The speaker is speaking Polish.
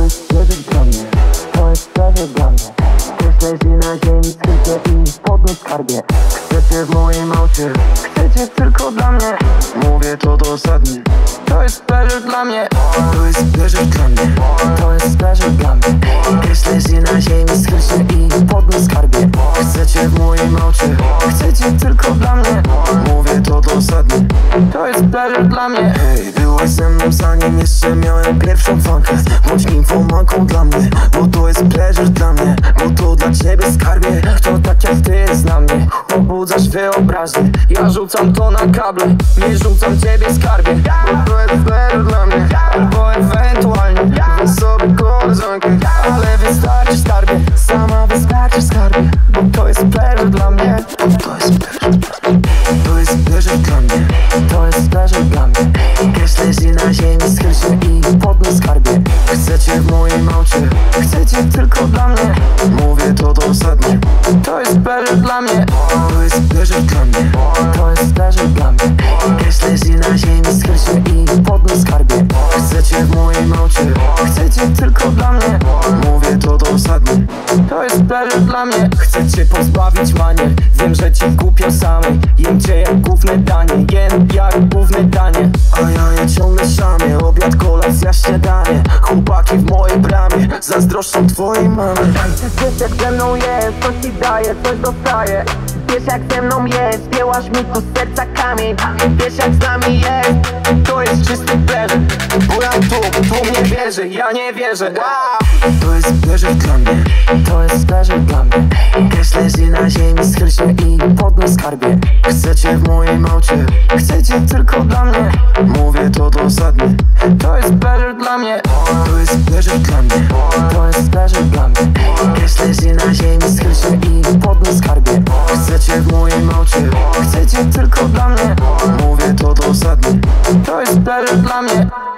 jest pleasure dla mnie, to jest pleasure dla mnie. Ktoś leży na ziemi, skrycie i podnieś skarbie. Chcecie w moim aucie, chcecie tylko dla mnie. Mówię to dosadnie, to jest pleasure dla mnie. To jest pleasure dla mnie, to jest pleasure dla mnie. Ktoś leży na ziemi, skrycie i podnieś skarbie. Chcecie w moim aucie, chcecie tylko dla mnie. Mówię to dosadnie, to jest pleasure dla mnie. Hej, byłaś ze mną zanim jeszcze miałem pierwszą fankę. Bądź infomanką dla mnie, bo to jest pleasure dla mnie. Bo to dla ciebie skarbie, kto tak jak ty jest na mnie. Pobudzasz wyobraźnię, ja rzucam to na kable. Nie rzucam ciebie skarbie, bo to jest pleasure dla mnie. Albo ewentualnie weź sobie koleżankę, ale wystarczy skarbie, sama wystarczy skarbie. Bo to jest pleasure dla mnie, to jest pleasure dla mnie. To jest pleasure dla mnie, to jest pleasure dla mnie. Cash leży na ziemi, schyl się i podnieś skarbie. Chcecie w moim aucie, chcecie tylko dla mnie. Mówię to dosadnie, to jest pleasure dla mnie. To jest pleasure dla mnie, to jest pleasure dla mnie. Cash leży na ziemi, schyl się i podnieś skarbie. Chcecie w moim aucie, chcecie tylko dla mnie. Mówię to dosadnie, to jest pleasure dla mnie. Chcecie pozbawić manier, wiem, że ci głupio samej. Jem cię jak główne danie, jem jak główne danie. A ja je ciągle szamię, obiad, kolacja, śniadanie. Chłopaki w mojej bramie zazdroszczą twojej mamy. Wiesz jak ze mną jest, coś ci daje, coś dostaje. Wiesz jak ze mną jest, zdjęłaś mi tu z serca kamień. Wiesz jak z nami jest, To jest czysty pleasure, bo ja tu nie wierzę, ja nie wierzę. To jest pleasure dla mnie, to jest pleasure dla mnie. Cash leży na ziemi, schyl się i podnieś skarbie. Chcecie w moim aucie, chcecie tylko dla mnie. Mówię to dosadnie, to jest pleasure dla mnie. To jest pleasure dla mnie, to jest pleasure dla mnie. Cash leży na ziemi, schyl się i podnieś skarbie. Chcecie w moim aucie, chcecie tylko dla mnie. Mówię to dosadnie, to jest pleasure dla mnie.